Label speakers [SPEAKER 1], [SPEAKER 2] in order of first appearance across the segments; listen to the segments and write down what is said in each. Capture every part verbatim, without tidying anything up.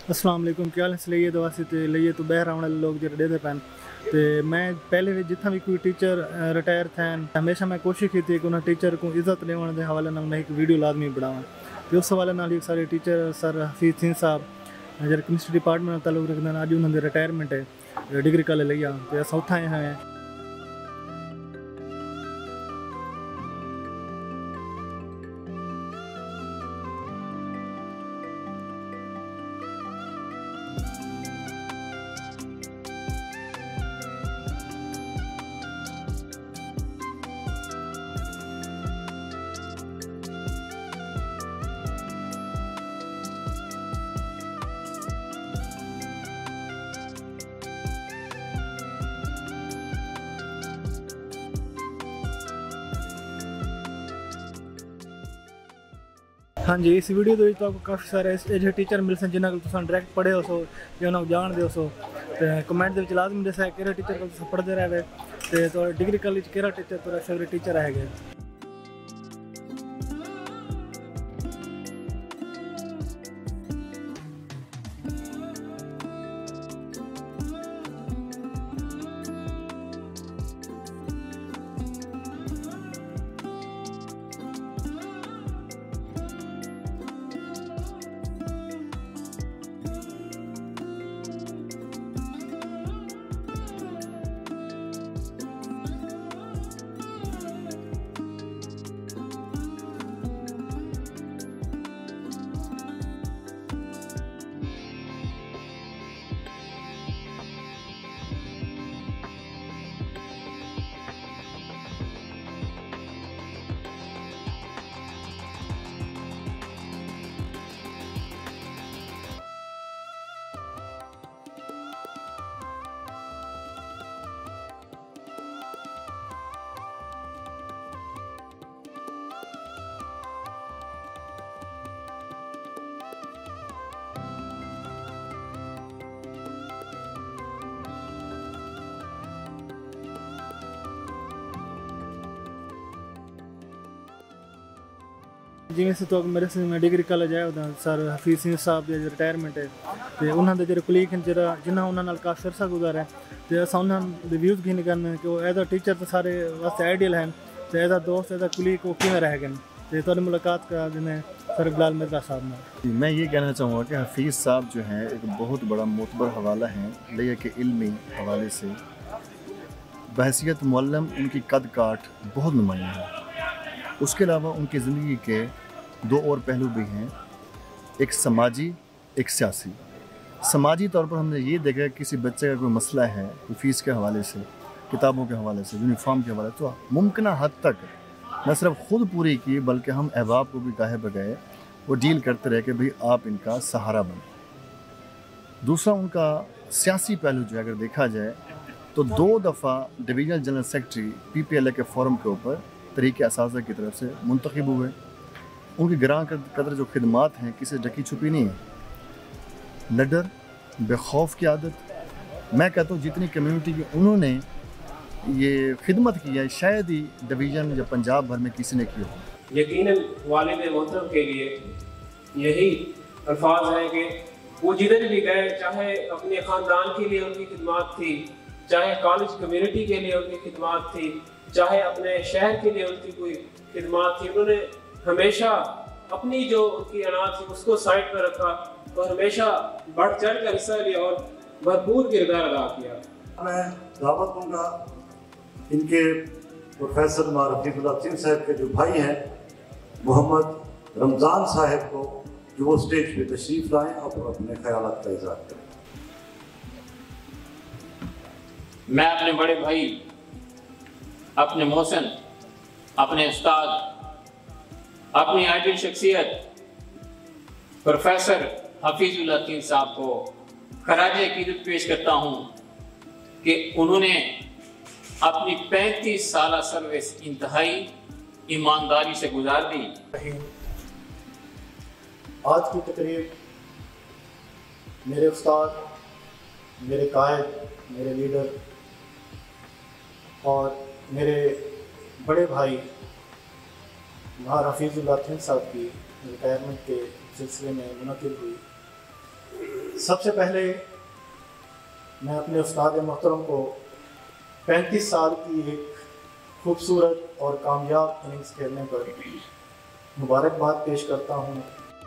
[SPEAKER 1] अस्सलाम वालेकुम क्या हाल है लिए तो वास्ते लिए तो बहर आने वाले लोग जो देते पैन तो मैं पहले भी जितना भी कोई टीचर रिटायर थे हमेशा मैं कोशिश की थी कि उन्हें टीचर को इज्जत लेने के हवाले मैं एक वीडियो लाजमी बनावा तो उस हवाले नाल एक सारे टीचर सर हफीज सिंह साहब जो केमिस्ट्री डिपार्टमेंट ताल्लुक रखते हैं अज उन्होंने रिटायरमेंट है डिग्री कॉलेज लिया तो अस उत्थे आए हैं। हाँ जी इस वीडियो के तो आपको काफ़ी सारे ऐसे टीचर मिल सन जिन्होंने तुम डायरैक्ट पढ़े हो सो या उन्होंने जानते हो सो तो कमेंट के लाजमी दसा कि टीचर को पढ़ते रहे तो डिग्री कॉलेज कि टीचर तेरा फेवरेट टीचर है गए। जिमें से तो मेरे से मैं डिग्री कॉलेज आया उदा सर हफीज सिंह साहब जो रिटायरमेंट है तो उन्होंने जो कुलीग हैं जरा जिन्हें उन्होंने काफ़ी अरसा गुजारा है तो अस उन्होंने रिव्यूज़ की करने कि वो एज अ टीचर तो सारे वास्ते आइडियल हैं तो एज अ दोस्त एज अ कुलीग वो किमें रह गए तो मुलाकात का जिन्हें सर बिलाल मिर्जा साहब ने।
[SPEAKER 2] मैं ये कहना चाहूँगा कि हफीज़ साहब जो हैं एक बहुत बड़ा मोतबर हवाला हैं लिया के इल्मी हवाले से बहसीत मुअल्लम उनकी कद काठ बहुत नुमाया है। उसके अलावा उनकी ज़िंदगी के दो और पहलू भी हैं, एक समाजी एक सियासी। समाजी तौर पर हमने ये देखा कि किसी बच्चे का कोई मसला है कोई फ़ीस के हवाले से, किताबों के हवाले से, यूनिफॉर्म के हवाले से, तो मुमकिन हद तक न सिर्फ खुद पूरी की बल्कि हम अहबाब को भी गाहे बगाए वो डील करते रहे कि भाई आप इनका सहारा बने। दूसरा उनका सियासी पहलू जो है अगर देखा जाए तो दो दफ़ा divisional general secretary P P L A के फोरम के ऊपर तरीक़े असाज़ा की तरफ से मुंतखब हुए। उनकी गिरां कदर जो खिदमात हैं किसी ढकी छुपी नहीं है। निडर बेखौफ की आदत, मैं कहता हूँ जितनी कम्युनिटी की उन्होंने ये खिदमत की है शायद ही डिवीज़न या पंजाब भर में किसी ने की हो।
[SPEAKER 3] यकीनन वालिद मोहतरम के लिए यही अल्फाज हैं कि वो जिधर भी गए, चाहे अपने ख़ानदान के लिए उनकी खिदमत थी, चाहे कॉलेज कम्युनिटी के लिए उनकी खिदमत थी, चाहे अपने शहर के लिए उनकी कोई खिदमत थी, उन्होंने हमेशा अपनी जो उनकी अनाज थी उसको साइड पर रखा और हमेशा बढ़ चढ़ कर हिस्सा लिया और भरपूर किरदार अदा किया।
[SPEAKER 4] मैं दावत दूंगा इनके प्रोफेसर हफीजुल्लाह सिंह साहब के जो भाई हैं मोहम्मद रमज़ान साहब को जो वो स्टेज पे तशरीफ लाएं और अपने ख्यालात का इज़हार करें।
[SPEAKER 5] मैं अपने बड़े भाई, अपने मोहसिन, अपने उस्ताद, अपनी आइडियल शख्सियत प्रोफेसर हफीजुल्लाह सिंह साहब को खराज अकीदत पेश करता हूँ कि उन्होंने अपनी पैंतीस साल सर्विस इंतहाई ईमानदारी से गुजार दी।
[SPEAKER 6] आज की तकरीब मेरे उस्ताद, मेरे कायद, मेरे लीडर और मेरे बड़े भाई महार हफीजुल्लाह सिंह साहब की रिटायरमेंट के सिलसिले में मुनक़िद हुई। सबसे पहले मैं अपने उस्ताद मोहतरम को पैंतीस साल की एक खूबसूरत और कामयाब इनिंग्स खेलने पर मुबारकबाद पेश करता हूँ।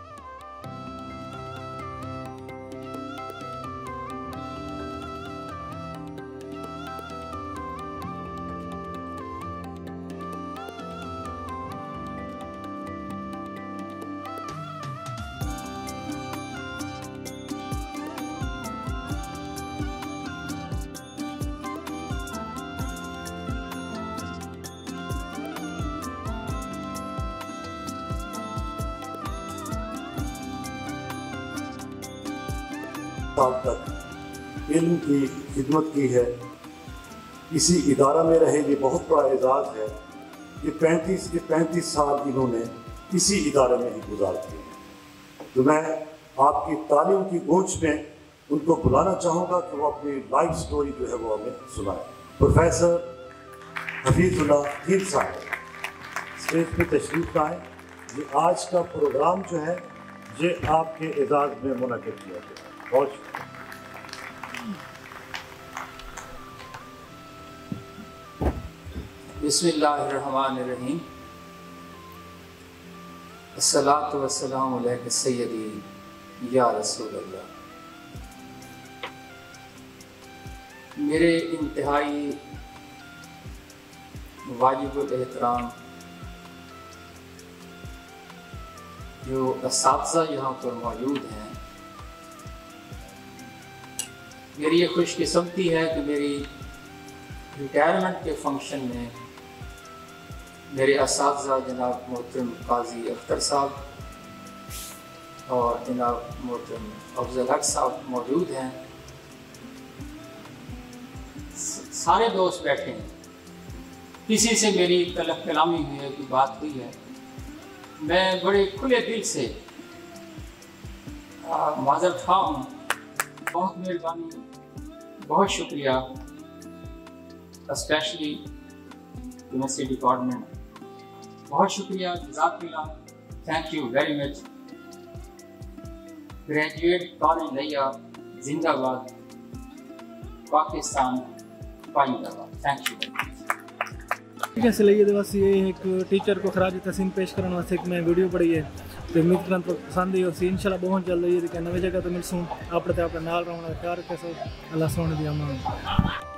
[SPEAKER 4] साल तक इल्म की खिदमत की है। इसी इदारा में रहे, ये बहुत बड़ा एजाज़ है कि पैंतीस के पैंतीस साल इन्होंने इसी इदारे में ही गुजार दिए हैं। तो मैं आपकी तालीम की गूंज में उनको बुलाना चाहूँगा कि वो अपनी लाइफ स्टोरी जो है वो हमें सुनाए। प्रोफेसर हफीजुल्लाह तीन साहब स्टेज पे तशरीफ लाएँ। ये आज का प्रोग्राम जो है ये आपके एजाज़ में मुनक़िद किया गया। बहुत शुक्रिया।
[SPEAKER 7] बिस्मिल्लाहिर्रहमानिर्रहीम। अस्सलातु वस्सलामु अलैका सय्यदी या रसूल अल्लाह। मेरे इंतहाई वाजिबुल एहतराम जो असातिज़ा यहाँ पर मौजूद हैं, मेरी ये खुशकिस्मती है कि मेरी रिटायरमेंट के फंक्शन में मेरे असातिज़ा जनाब मोहतरम काजी अख्तर साहब और जनाब मोहतरम अफजल हक साहब मौजूद हैं। सारे दोस्त बैठे हैं, किसी से मेरी तलब कलामी हुई है, कोई बात हुई है, मैं बड़े खुले दिल से माज़रत ख़्वाह हूँ। बहुत मेहरबानी, बहुत शुक्रिया, स्पेशली यूनिवर्सिटी डिपार्टमेंट, बहुत शुक्रिया, जज़ाकल्लाह, thank you very much. Graduate college लिया जिंदाबाद, पाकिस्तान पाइंदाबाद, थैंक यू।
[SPEAKER 1] ठीक है, इसलिए वास्ते ये एक टीचर को खराज तहसीन पेश करने वास्ते एक मैं वीडियो पढ़ी है तो उम्मीद करना तो पसंद ही होसी। इंशाल्लाह बहुत जल्द ये नवी जगह तो मिलसूँ। अपने अपने नाल रहना ख्याल रखे। सो अल्लाह सोने दी अमान।